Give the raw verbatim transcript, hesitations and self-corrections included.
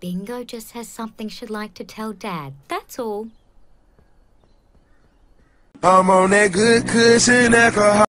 Bingo just has something she'd like to tell Dad, that's all. I'm on that good kush and alcohol.